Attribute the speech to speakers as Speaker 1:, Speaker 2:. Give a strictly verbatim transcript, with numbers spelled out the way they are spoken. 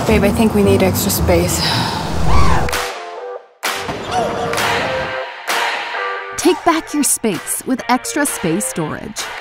Speaker 1: Babe, I think we need extra space.
Speaker 2: Take back your space with Extra Space Storage.